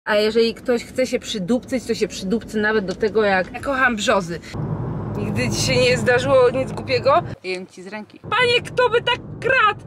A jeżeli ktoś chce się przydupcyć, to się przydupcy nawet do tego, jak ja kocham brzozy. Nigdy ci się nie zdarzyło nic głupiego? Jem ci z ręki. Panie, kto by tak kradł?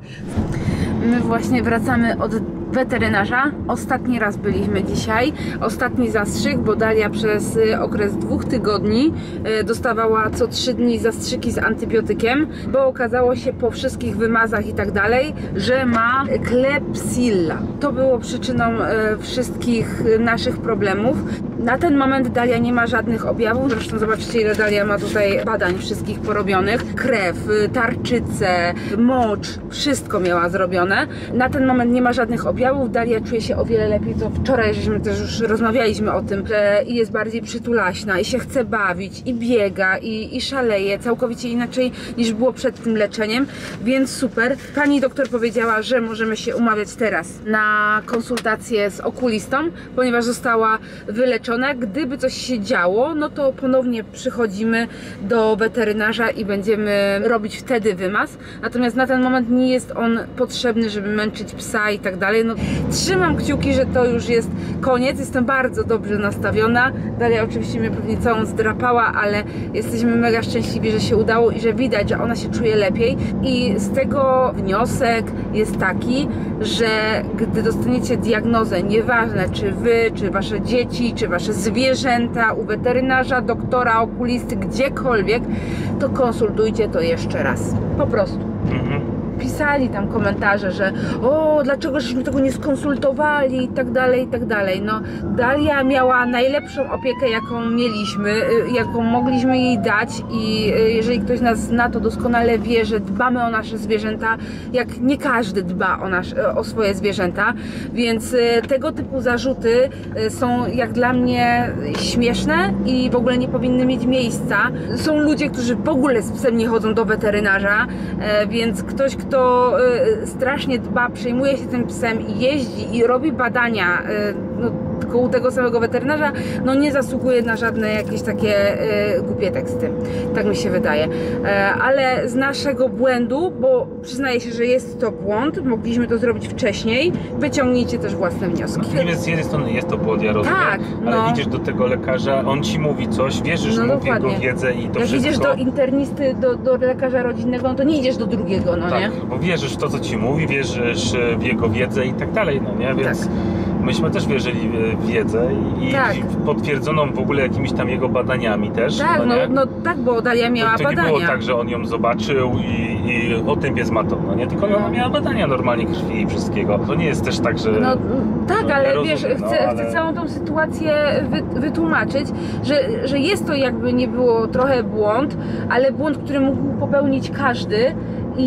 My właśnie wracamy od weterynarza. Ostatni raz byliśmy dzisiaj. Ostatni zastrzyk, bo Dalia przez okres 2 tygodni dostawała co 3 dni zastrzyki z antybiotykiem, bo okazało się po wszystkich wymazach i tak dalej, że ma Klebsiella. To było przyczyną wszystkich naszych problemów. Na ten moment Dalia nie ma żadnych objawów. Zresztą zobaczcie, ile Dalia ma tutaj badań wszystkich porobionych. Krew, tarczycę, mocz, wszystko miała zrobione. Na ten moment nie ma żadnych objawów. Dalia czuje się o wiele lepiej, to wczoraj żeśmy też już rozmawialiśmy o tym, że jest bardziej przytulaśna i się chce bawić i biega i szaleje całkowicie inaczej niż było przed tym leczeniem, więc super. Pani doktor powiedziała, że możemy się umawiać teraz na konsultację z okulistą, ponieważ została wyleczona. Gdyby coś się działo, no to ponownie przychodzimy do weterynarza i będziemy robić wtedy wymaz. Natomiast na ten moment nie jest on potrzebny, żeby męczyć psa i tak dalej. No, trzymam kciuki, że to już jest koniec. Jestem bardzo dobrze nastawiona. Dalia oczywiście mnie pewnie całą zdrapała, ale jesteśmy mega szczęśliwi, że się udało i że widać, że ona się czuje lepiej. I z tego wniosek jest taki, że gdy dostaniecie diagnozę, nieważne czy wy, czy wasze dzieci, czy wasze zwierzęta, u weterynarza, doktora, okulisty, gdziekolwiek, to konsultujcie to jeszcze raz. Po prostu. Pisali tam komentarze, że o, dlaczego żeśmy tego nie skonsultowali i tak dalej, i tak dalej. No, Dalia miała najlepszą opiekę, jaką mieliśmy, jaką mogliśmy jej dać i jeżeli ktoś nas zna, to doskonale wie, że dbamy o nasze zwierzęta, jak nie każdy dba o swoje zwierzęta, więc tego typu zarzuty są jak dla mnie śmieszne i w ogóle nie powinny mieć miejsca. Są ludzie, którzy w ogóle z psem nie chodzą do weterynarza, więc ktoś, kto strasznie dba, przejmuje się tym psem i jeździ i robi badania no, tylko u tego samego weterynarza, no nie zasługuje na żadne jakieś takie głupie teksty. Tak mi się wydaje. Ale z naszego błędu, bo przyznaję się, że jest to błąd, mogliśmy to zrobić wcześniej, wyciągnijcie też własne wnioski. No, z jednej strony jest to błąd, ja rozumiem, tak, ale no. Idziesz do tego lekarza, on ci mówi coś, wierzysz mu w jego wiedzę i to jak wszystko. idziesz do internisty, do lekarza rodzinnego, no to nie idziesz do drugiego, no tak, nie? bo wierzysz w to, co ci mówi, wierzysz w jego wiedzę i tak dalej, no nie? Więc tak. Myśmy też wierzyli w wiedzę i tak. potwierdzoną w ogóle jakimiś tam jego badaniami też. Tak, no tak, bo Dalia miała to badania. nie było tak, że on ją zobaczył i o tym pies ma to, no nie? Tylko ona miała badania normalnie krwi i wszystkiego. To nie jest też tak, że... No tak, no, ale ja wiesz, rozumiem, chcę całą tą sytuację wytłumaczyć, że jest to jakby nie było trochę błąd, ale błąd, który mógł popełnić każdy.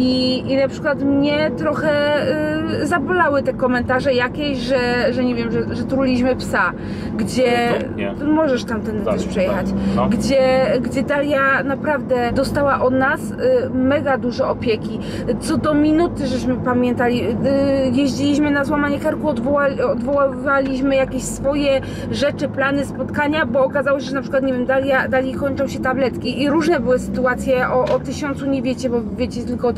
I na przykład mnie trochę zabolały te komentarze jakieś, że nie wiem, że truliliśmy psa, gdzie możesz tamtędy też przejechać, no. gdzie Dalia naprawdę dostała od nas mega dużo opieki. Co do minuty, żeśmy pamiętali, jeździliśmy na złamanie karku, odwoływaliśmy jakieś swoje rzeczy, plany, spotkania, bo okazało się, że na przykład, nie wiem, Dalii kończą się tabletki i różne były sytuacje, o 1000 nie wiecie, bo wiecie tylko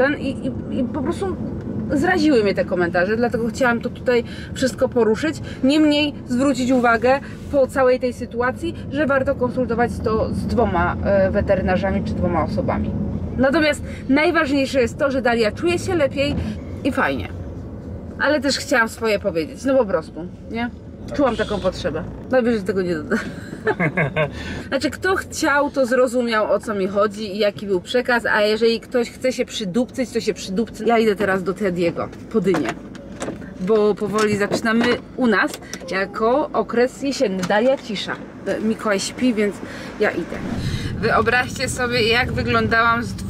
i po prostu zraziły mnie te komentarze, dlatego chciałam to tutaj wszystko poruszyć. Niemniej zwrócić uwagę po całej tej sytuacji, że warto konsultować to z 2 weterynarzami czy 2 osobami. Natomiast najważniejsze jest to, że Dalia czuje się lepiej i fajnie. Ale też chciałam swoje powiedzieć, no po prostu, nie? Czułam taką potrzebę. Najwyżej tego nie dodam. Znaczy, kto chciał, to zrozumiał, o co mi chodzi i jaki był przekaz, a jeżeli ktoś chce się przydupcyć, to się przydupcy. Ja idę teraz do Tediego, po dynię, bo powoli zaczynamy u nas jako okres jesienny. Dalia cisza. Mikołaj śpi, więc ja idę. Wyobraźcie sobie, jak wyglądałam z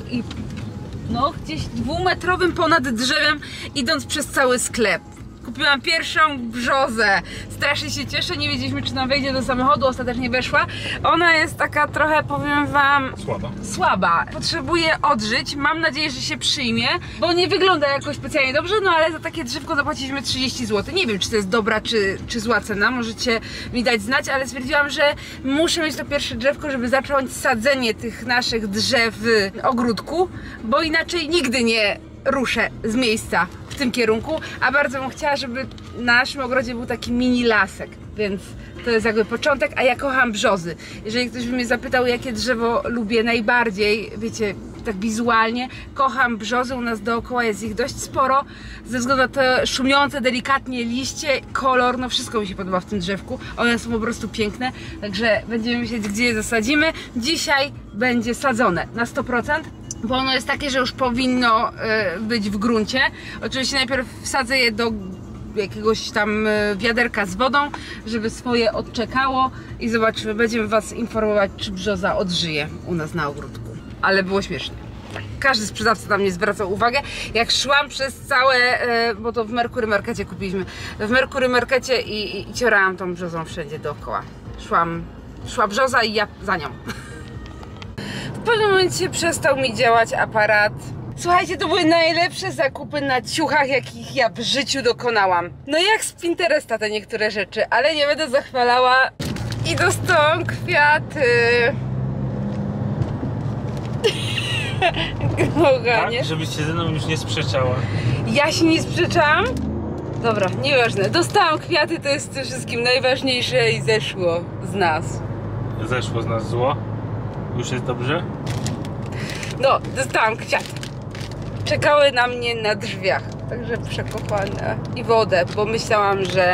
gdzieś 2-metrowym ponad drzewem, idąc przez cały sklep. Kupiłam pierwszą brzozę. Strasznie się cieszę, nie wiedzieliśmy, czy nam wejdzie do samochodu, ostatecznie weszła. Ona jest taka trochę, powiem wam, słaba. Potrzebuje odżyć, mam nadzieję, że się przyjmie, bo nie wygląda jakoś specjalnie dobrze, no ale za takie drzewko zapłaciliśmy 30 zł. Nie wiem, czy to jest dobra, czy zła cena, możecie mi dać znać, ale stwierdziłam, że muszę mieć to pierwsze drzewko, żeby zacząć sadzenie tych naszych drzew w ogródku, bo inaczej nigdy nie ruszę z miejsca w tym kierunku, a bardzo bym chciała, żeby na naszym ogrodzie był taki mini lasek. więc to jest jakby początek, a ja kocham brzozy. Jeżeli ktoś by mnie zapytał, jakie drzewo lubię najbardziej, wiecie, tak wizualnie, kocham brzozy, u nas dookoła jest ich dość sporo, ze względu na te szumiące delikatnie liście, kolor, no wszystko mi się podoba w tym drzewku, one są po prostu piękne, także będziemy myśleć, gdzie je zasadzimy. Dzisiaj będzie sadzone na 100%, bo ono jest takie, że już powinno być w gruncie. Oczywiście najpierw wsadzę je do jakiegoś tam wiaderka z wodą, żeby swoje odczekało i zobaczymy, będziemy Was informować, czy brzoza odżyje u nas na ogródku. Ale było śmiesznie. Każdy sprzedawca na mnie zwracał uwagę. Jak szłam przez całe, bo to w Mercury Markecie kupiliśmy, w Mercury Markecie i ciorałam tą brzozą wszędzie dookoła. Szła brzoza i ja za nią. W pewnym momencie przestał mi działać aparat. Słuchajcie, to były najlepsze zakupy na ciuchach, jakich ja w życiu dokonałam. No jak z Pinteresta te niektóre rzeczy, ale nie będę zachwalała. I dostałam kwiaty. Tak, żebyś się ze mną już nie sprzeczała. Ja się nie sprzeczałam? Dobra, nieważne. Dostałam kwiaty, to jest przede wszystkim najważniejsze i zeszło z nas. Zeszło z nas zło? Już jest dobrze? No, dostałam kwiaty. Czekały na mnie na drzwiach, także przekochane. I wodę, bo myślałam, że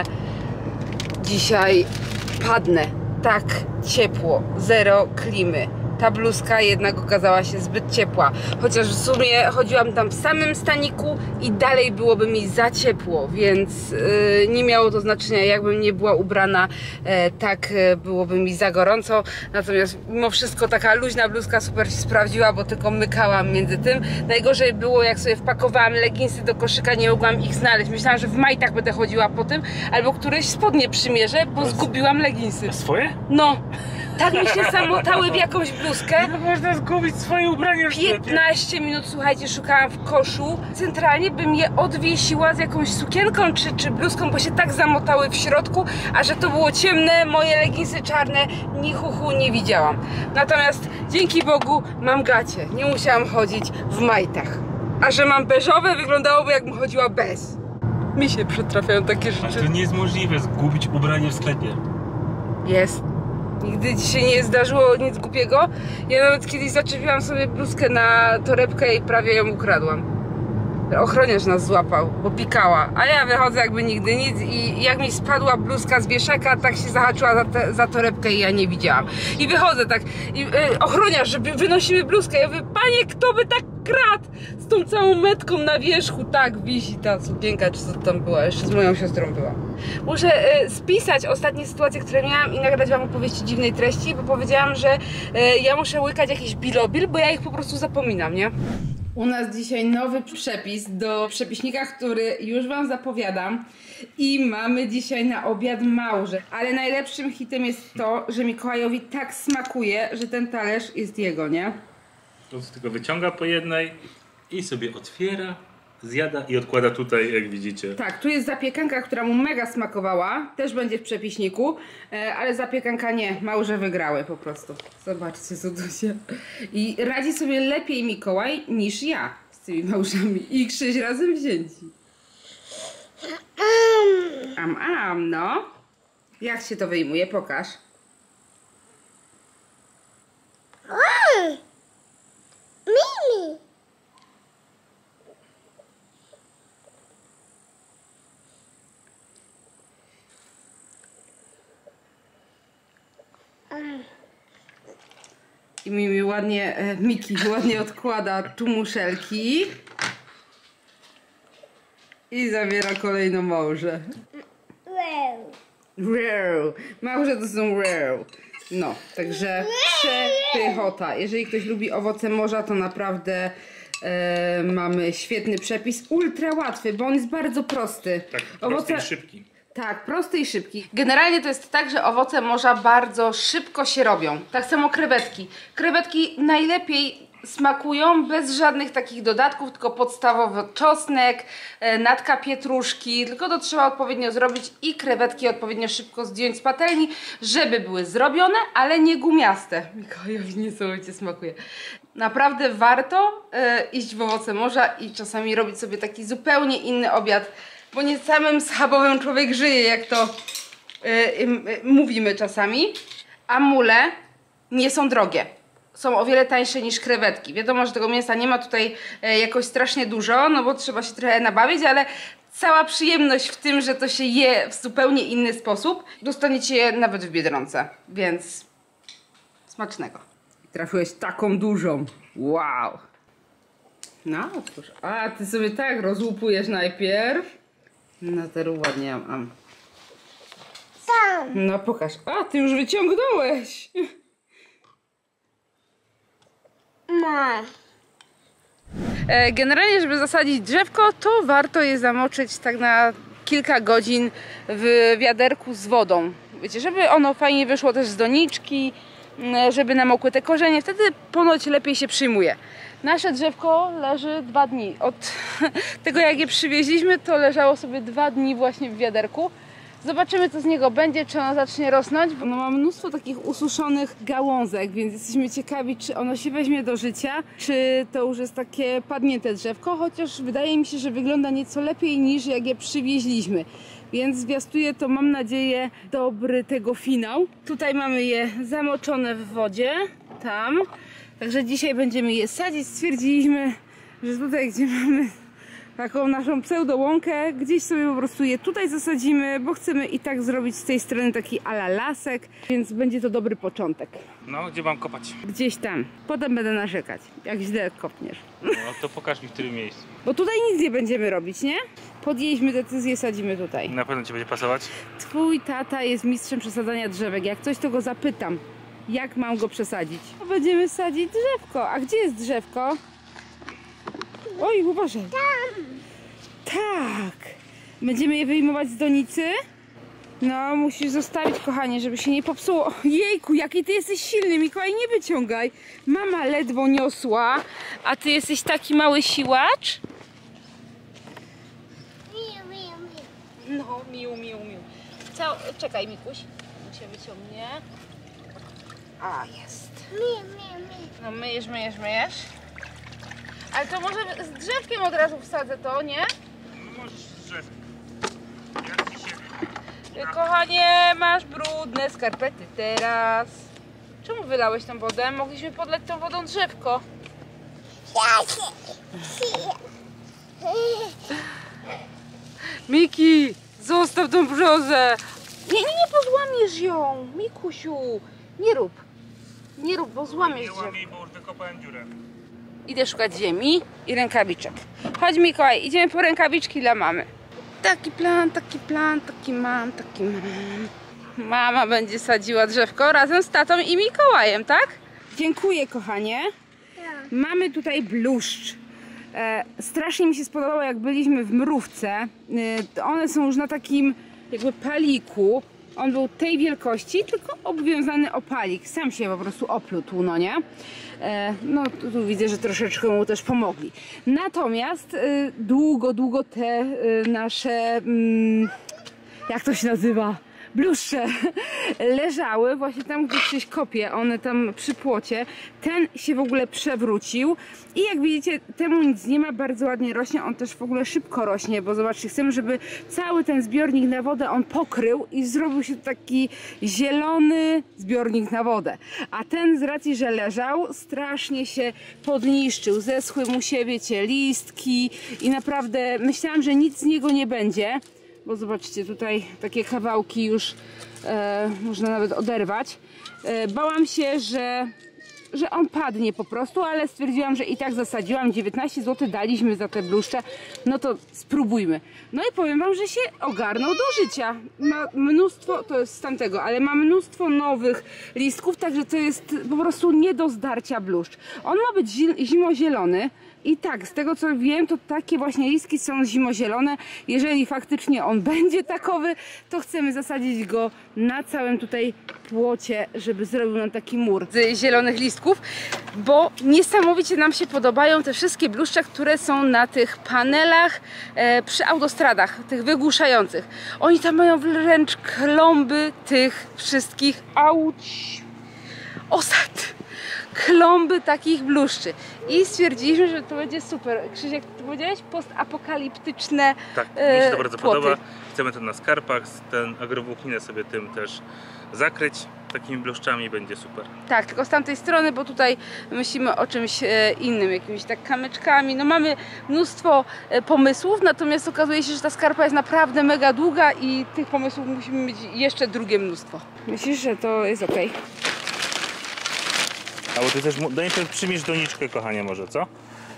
dzisiaj padnę. Tak ciepło, zero klimy. Ta bluzka jednak okazała się zbyt ciepła. Chociaż w sumie chodziłam tam w samym staniku i dalej byłoby mi za ciepło, więc nie miało to znaczenia, jakbym nie była ubrana, tak byłoby mi za gorąco. Natomiast mimo wszystko taka luźna bluzka super się sprawdziła, bo tylko mykałam między tym. Najgorzej było, jak sobie wpakowałam leginsy do koszyka, nie mogłam ich znaleźć. Myślałam, że w majtach będę chodziła po tym, albo któreś spodnie przymierzę, bo zgubiłam leginsy. A swoje? No, tak mi się zamotały w jakąś bluzkę. No można zgubić swoje ubranie w sklepie. 15 minut, słuchajcie, szukałam w koszu. Centralnie bym je odwiesiła z jakąś sukienką czy bluzką, bo się tak zamotały w środku, a że to było ciemne, moje leginsy czarne, ni chuchu nie widziałam. Natomiast dzięki Bogu mam gacie, nie musiałam chodzić w majtach. A że mam beżowe, wyglądałoby, jakbym chodziła bez. Mi się przytrafiają takie Ale rzeczy. to nie jest możliwe, zgubić ubranie w sklepie. Jest. Nigdy dzisiaj nie zdarzyło nic głupiego. Ja nawet kiedyś zaczepiłam sobie bluzkę na torebkę i prawie ją ukradłam. Ochroniarz nas złapał, bo pikała. A ja wychodzę jakby nigdy nic i jak mi spadła bluzka z wieszaka, tak się zahaczyła za torebkę i ja nie widziałam. I wychodzę tak, i ochroniarz, żeby wynosimy bluzkę. Ja mówię, panie, kto by tak kradł? Z tą całą metką na wierzchu, tak wisi ta sukienka, czy co tam była, jeszcze z moją siostrą była. Muszę spisać ostatnie sytuacje, które miałam i nagrać wam opowieści dziwnej treści, bo powiedziałam, że ja muszę łykać jakiś bilobil, bo ja ich po prostu zapominam, nie? U nas dzisiaj nowy przepis do przepiśnika, który już wam zapowiadam. I mamy dzisiaj na obiad małże. Ale najlepszym hitem jest to, że Mikołajowi tak smakuje, że ten talerz jest jego, nie? To tylko wyciąga po jednej i sobie otwiera, zjada i odkłada tutaj, jak widzicie. Tak, tu jest zapiekanka, która mu mega smakowała. Też będzie w przepiśniku, ale zapiekanka nie. Małże wygrały po prostu. Zobaczcie, co tu się... I radzi sobie lepiej Mikołaj niż ja z tymi małżami. I 6 razem wzięci. No. Jak się to wyjmuje? Pokaż. Mimi. I Mimi ładnie, Miki ładnie odkłada tu muszelki. I zabiera kolejną małżę. Rare. Małże to są rare. No, także przepychota. Jeżeli ktoś lubi owoce morza, to naprawdę mamy świetny przepis. Ultra łatwy, bo on jest bardzo prosty. Tak, prosty i szybki. Tak, prosty i szybki. Generalnie to jest tak, że owoce morza bardzo szybko się robią. Tak samo krewetki. Krewetki najlepiej smakują bez żadnych takich dodatków, tylko podstawowy czosnek, natka pietruszki, tylko to trzeba odpowiednio zrobić i krewetki odpowiednio szybko zdjąć z patelni, żeby były zrobione, ale nie gumiaste. Mikołajowi niesamowicie smakuje. Naprawdę warto iść w owoce morza i czasami robić sobie taki zupełnie inny obiad, bo nie samym schabowym człowiek żyje, jak to mówimy czasami, a mule nie są drogie. Są o wiele tańsze niż krewetki. Wiadomo, że tego mięsa nie ma tutaj jakoś strasznie dużo, no bo trzeba się trochę nabawić, ale cała przyjemność w tym, że to się je w zupełnie inny sposób, dostaniecie je nawet w Biedronce, więc smacznego. Trafiłeś taką dużą. Wow. No, cóż. A, ty sobie tak rozłupujesz najpierw. No teraz ładnie mam. Tam. No pokaż. A, ty już wyciągnąłeś. Ma. Generalnie, żeby zasadzić drzewko, to warto je zamoczyć tak na kilka godzin w wiaderku z wodą. Wiecie, żeby ono fajnie wyszło też z doniczki, żeby namokły te korzenie, wtedy ponoć lepiej się przyjmuje. Nasze drzewko leży 2 dni. Od tego jak je przywieźliśmy, to leżało sobie 2 dni właśnie w wiaderku. Zobaczymy, co z niego będzie, czy ono zacznie rosnąć. Ono ma mnóstwo takich ususzonych gałązek, więc jesteśmy ciekawi, czy ono się weźmie do życia, czy to już jest takie padnięte drzewko, chociaż wydaje mi się, że wygląda nieco lepiej niż jak je przywieźliśmy. Więc zwiastuje to, mam nadzieję, dobry tego finał. Tutaj mamy je zamoczone w wodzie, tam. Także dzisiaj będziemy je sadzić. Stwierdziliśmy, że tutaj, gdzie mamy taką naszą pseudołąkę, gdzieś sobie po prostu je tutaj zasadzimy, bo chcemy i tak zrobić z tej strony taki ala lasek, więc będzie to dobry początek. No, gdzie mam kopać? Gdzieś tam. Potem będę narzekać, jak źle kopniesz. No to pokaż mi, w którym miejscu. Bo tutaj nic nie będziemy robić, nie? Podjęliśmy decyzję, sadzimy tutaj. Na pewno ci będzie pasować? Twój tata jest mistrzem przesadzania drzewek. Jak coś, to go zapytam, jak mam go przesadzić. Będziemy sadzić drzewko. A gdzie jest drzewko? Oj, uważaj. Tam. Tak. Będziemy je wyjmować z donicy? No, musisz zostawić, kochanie, żeby się nie popsuło. Jejku, jaki ty jesteś silny, Mikołaj, nie wyciągaj. Mama ledwo niosła, a ty jesteś taki mały siłacz? Miu, miu, miu. No, mił. Czekaj, Mikuś, on się wyciągnie. A, jest. Miu, miu, miu. No, myjesz. Ale to może z drzewkiem od razu wsadzę to, nie? No możesz z drzewkiem. Jak ci się... Kochanie, masz brudne skarpety teraz. Czemu wylałeś tą wodę? Mogliśmy podlać tą wodą drzewko. Miki, zostaw tą brzozę. Nie pozłamiesz ją, Mikusiu. Nie rób, bo złamiesz Nie drzewko. łamij, bo już wykopałem dziurę. Idę szukać ziemi i rękawiczek. Chodź, Mikołaj, idziemy po rękawiczki dla mamy. Taki plan, taki mam. Mama będzie sadziła drzewko razem z tatą i Mikołajem, tak? Dziękuję, kochanie. Mamy tutaj bluszcz. Strasznie mi się spodobało, jak byliśmy w Mrówce. One są już na takim jakby paliku. On był tej wielkości, tylko obwiązany o palik. Sam się po prostu oplótł, no nie? No tu widzę, że troszeczkę mu też pomogli. Natomiast długo te nasze... jak to się nazywa? Bluszcze leżały właśnie tam, gdzie ktoś kopie, one tam przy płocie. Ten się w ogóle przewrócił i jak widzicie, temu nic nie ma, bardzo ładnie rośnie, on też w ogóle szybko rośnie, bo zobaczcie, chcemy, żeby cały ten zbiornik na wodę on pokrył i zrobił się taki zielony zbiornik na wodę. A ten z racji, że leżał, strasznie się podniszczył, zeschły mu się, wiecie, listki i naprawdę myślałam, że nic z niego nie będzie. Bo zobaczcie, tutaj takie kawałki już można nawet oderwać. Bałam się, że on padnie po prostu, ale stwierdziłam, że i tak zasadziłam. 19 zł daliśmy za te bluszcze, no to spróbujmy. No i powiem wam, że się ogarnął do życia. Ma mnóstwo, to jest z tamtego, ale ma mnóstwo nowych listków, także to jest po prostu nie do zdarcia bluszcz. On ma być zimozielony. I tak, z tego co wiem, to takie właśnie listki są zimozielone. Jeżeli faktycznie on będzie takowy, to chcemy zasadzić go na całym tutaj płocie, żeby zrobił nam taki mur z zielonych listków, bo niesamowicie nam się podobają te wszystkie bluszcze, które są na tych panelach przy autostradach, tych wygłuszających. Oni tam mają wręcz klomby tych wszystkich osad. klomby takich bluszczy. I stwierdziliśmy, że to będzie super. Krzysiek, ty powiedziałeś? Postapokaliptyczne Tak, mi się to bardzo płoty. podoba. Chcemy to na skarpach, ten agrowłókninę sobie tym też zakryć. Takimi bluszczami będzie super. Tak, tylko z tamtej strony, bo tutaj myślimy o czymś innym, jakimiś tak kamyczkami. No mamy mnóstwo pomysłów, natomiast okazuje się, że ta skarpa jest naprawdę mega długa i tych pomysłów musimy mieć jeszcze drugie mnóstwo. Myślisz, że to jest ok? A bo ty też najpierw przyjmiesz doniczkę, kochanie, może, co?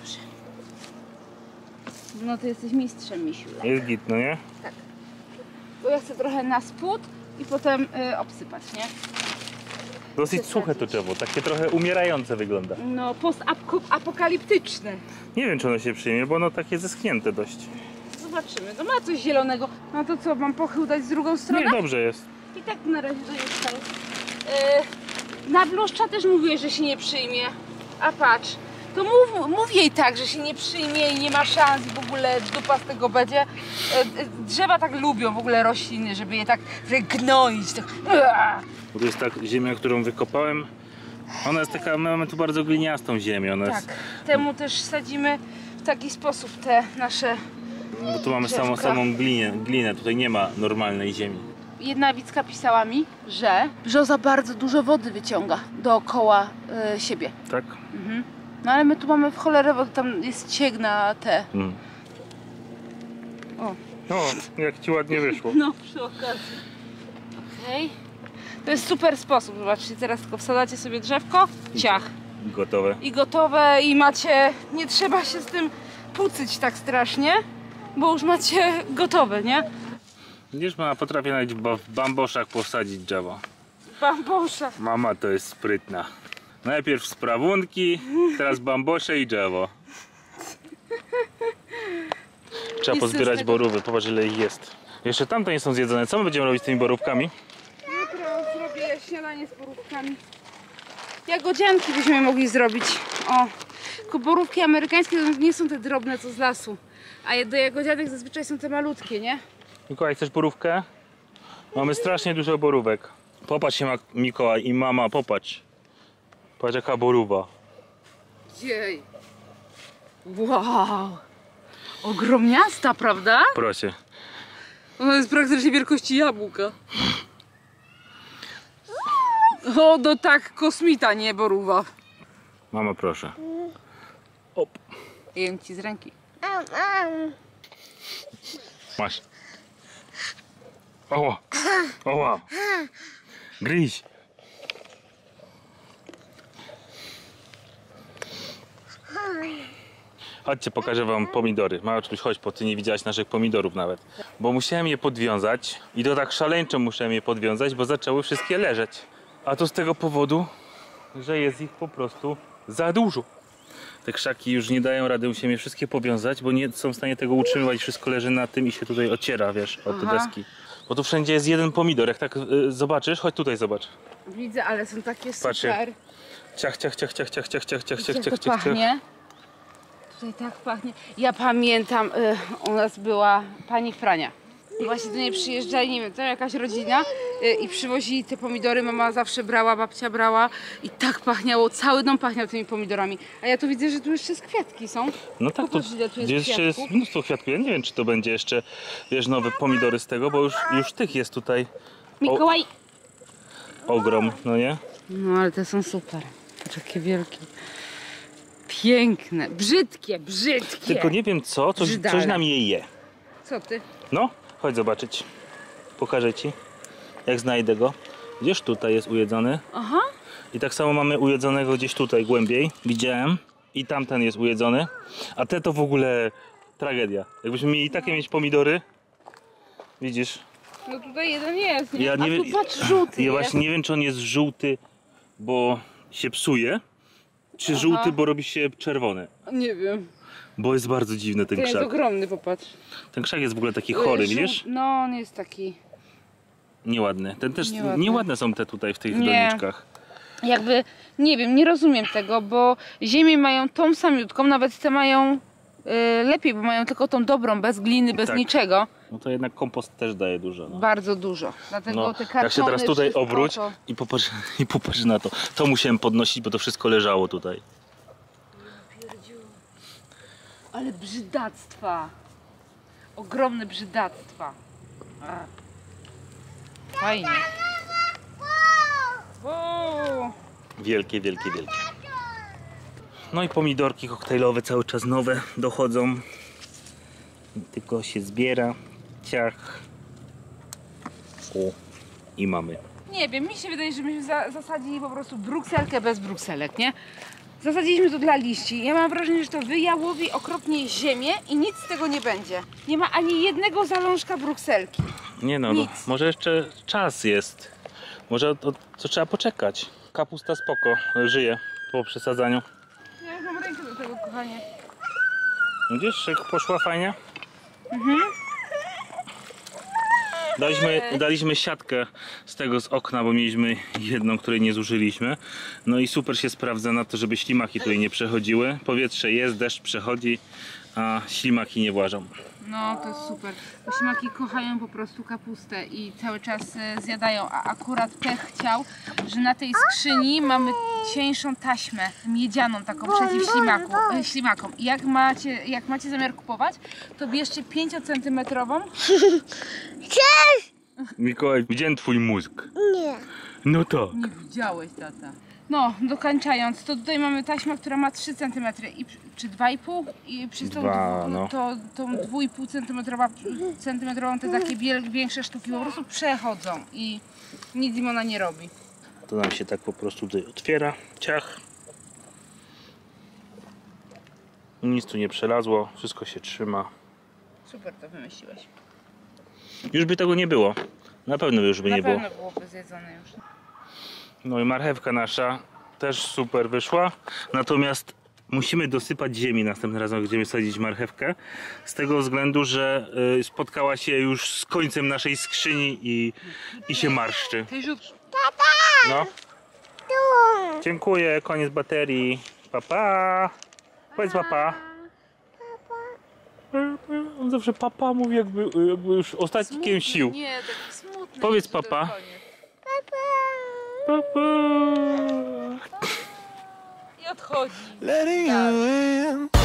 No ty jesteś mistrzem, misiu. Jest git, no nie? Tak. Bo ja chcę trochę na spód i potem obsypać, nie? Dosyć suche to drzewo, takie trochę umierające wygląda. No postapokaliptyczne. Nie wiem, czy ono się przyjmie, bo ono takie zeschnięte dość. Zobaczymy. No ma coś zielonego. No to co, mam pochył dać z drugą stronę? Nie, dobrze jest. I tak na razie to jest tak. Na bluszcza też mówię, że się nie przyjmie. A patrz, to mów jej tak, że się nie przyjmie i nie ma szans i w ogóle dupa z tego będzie. Drzewa tak lubią w ogóle rośliny, żeby je tak gnoić. Tak. Bo to jest tak ziemia, którą wykopałem. Ona jest taka, my mamy tu bardzo gliniastą ziemię. Ona Tak, jest, temu też sadzimy w taki sposób te nasze. bo tu mamy drzewka. samą glinę, tutaj nie ma normalnej ziemi. Jedna widzka pisała mi, że brzoza bardzo dużo wody wyciąga dookoła siebie. Tak? Mhm. No ale my tu mamy w cholerę, bo tam jest cieg na te. Mm. O. O, jak ci ładnie wyszło. No, przy okazji. Okej. To jest super sposób. Zobaczcie, teraz tylko wsadzacie sobie drzewko, ciach. Gotowe. I gotowe i macie, nie trzeba się z tym pucyć tak strasznie, bo już macie gotowe, nie? Widzisz, mama potrafi nawet w bamboszach posadzić drzewo. Bambusza. Mama to jest sprytna. Najpierw sprawunki, teraz bambosze i drzewo. Trzeba Nic pozbierać tego. borówy, popatrz ile ich jest. Jeszcze tamte nie są zjedzone. Co my będziemy robić z tymi borówkami? Jutro zrobię śniadanie z borówkami. Jagodzianki byśmy mogli zrobić. O, tylko borówki amerykańskie to nie są te drobne co z lasu. A do jagodzianek zazwyczaj są te malutkie, nie? Mikołaj, chcesz borówkę? Mamy strasznie dużo borówek. Popatrz się, Mikołaj i mama, popatrz. Patrz jaka borówa. Jej. Wow. Ogromniasta, prawda? Proszę. Ona jest praktycznie wielkości jabłka. O, no tak, kosmita, nie borówa. Mama, proszę. Op. Jem ci z ręki. Masz. Oła. Oła. Gryź. Chodźcie, pokażę wam pomidory. Mała czuć, chodź, bo ty nie widziałaś naszych pomidorów nawet. Bo musiałem je podwiązać i to tak szaleńczo musiałem je podwiązać, bo zaczęły wszystkie leżeć. A to z tego powodu, że jest ich po prostu za dużo. Te krzaki już nie dają rady, musimy je wszystkie powiązać, bo nie są w stanie tego utrzymywać. Wszystko leży na tym i się tutaj ociera, wiesz, o te Aha. deski. Bo tu wszędzie jest jeden pomidor. Jak tak zobaczysz, chodź tutaj zobacz. Widzę, ale są takie Patrzcie. super. Ciach, ciach, ciach, ciach, ciach, ciach, ciach, ciach, ciach, Jak ciach, to ciach, ciach. pachnie? Tutaj tak pachnie. Ja pamiętam, u nas była pani Frania. I właśnie do niej przyjeżdżali, nie wiem, to jakaś rodzina i przywozili te pomidory. Mama zawsze brała, babcia brała i tak pachniało, cały dom pachniał tymi pomidorami. A ja tu widzę, że tu jeszcze z kwiatki są. No tak, to Popatrz, ile tu jest jeszcze jest kwiatków. mnóstwo kwiatków. Ja nie wiem, czy to będzie jeszcze, wiesz, nowe pomidory z tego, bo już tych jest tutaj Mikołaj! ogrom, no nie? No ale te są super. Takie wielkie. Piękne, brzydkie, brzydkie. Tylko nie wiem co, coś Brzydale. nam je je. Co ty? No, chodź zobaczyć. Pokażę ci, jak znajdę go. Gdzieś tutaj jest ujedzony. Aha. I tak samo mamy ujedzonego gdzieś tutaj głębiej. Widziałem. I tamten jest ujedzony. A te to w ogóle tragedia. Jakbyśmy mieli takie mieć pomidory. Widzisz? No tutaj jeden jest, nie? Ja nie A wiem- tu patrz, żółty Ja jest. właśnie nie wiem, czy on jest żółty, bo się psuje. Czy żółty, bo robi się czerwony. Nie wiem. Bo jest bardzo dziwny ten Ten jest krzak. ogromny, popatrz. Ten krzak jest w ogóle taki chory, widzisz? No, on jest taki. Nieładny. Ten też Nieładny. nieładne są te tutaj w tych Nie. doniczkach. Jakby, nie wiem, nie rozumiem tego, bo ziemię mają tą samiutką, nawet te mają lepiej, bo mają tylko tą dobrą, bez gliny, bez Tak. niczego. No to jednak kompost też daje dużo. No. Bardzo dużo. Dlatego No, te kartony, jak się teraz tutaj wszystko obróć to... i popatrz na to. To musiałem podnosić, bo to wszystko leżało tutaj. Ale brzydactwa. Ogromne brzydactwa. A. Fajnie. Wow. Wielkie, wielkie, wielkie. No i pomidorki koktajlowe cały czas nowe dochodzą. Tylko się zbiera. Ciach. O, i mamy. Nie wiem, mi się wydaje, że myśmy zasadzili po prostu brukselkę bez brukselek, nie? Zasadziliśmy to dla liści. Ja mam wrażenie, że to wyjałowi okropnie ziemię i nic z tego nie będzie. Nie ma ani jednego zalążka brukselki. Nie no, Nic. może jeszcze czas jest. Może to trzeba poczekać. Kapusta spoko, żyje po przesadzaniu. Ja już mam rękę do tego, kochanie. Widzisz, jak poszła fajnie? Daliśmy siatkę z okna, bo mieliśmy jedną, której nie zużyliśmy. No i super się sprawdza na to, żeby ślimaki tutaj nie przechodziły. Powietrze jest, deszcz przechodzi, a ślimaki nie włażą. No to jest super. Bo ślimaki kochają po prostu kapustę i cały czas zjadają, a akurat pech chciał, że na tej skrzyni mamy cieńszą taśmę miedzianą taką przeciw ślimakom. I jak macie zamiar kupować, to bierzcie 5 cm. Cześć! Mikołaj, widziałem twój mózg. Nie. No to. Nie widziałeś, tata. No, dokończając, to tutaj mamy taśmę, która ma 3 cm czy 2,5 i przez tą, no. tą 2,5 centymetrową te takie większe sztuki po prostu przechodzą i nic im ona nie robi. To nam się tak po prostu tutaj otwiera. Ciach. Nic tu nie przelazło, wszystko się trzyma. Super to wymyśliłeś. Już by tego nie było. Na pewno już by nie było. Na pewno byłoby zjedzone już. No i marchewka nasza też super wyszła. Natomiast musimy dosypać ziemi następnym razem, jak będziemy sadzić marchewkę. Z tego względu, że spotkała się już z końcem naszej skrzyni i się marszczy. No. Tu. Dziękuję, koniec baterii. Pa, pa. Powiedz papa. On zawsze papa mówi, jakby już ostatkiem sił. Nie, taki smutny. Powiedz papa. Papa. I odchodzi. Letting you in.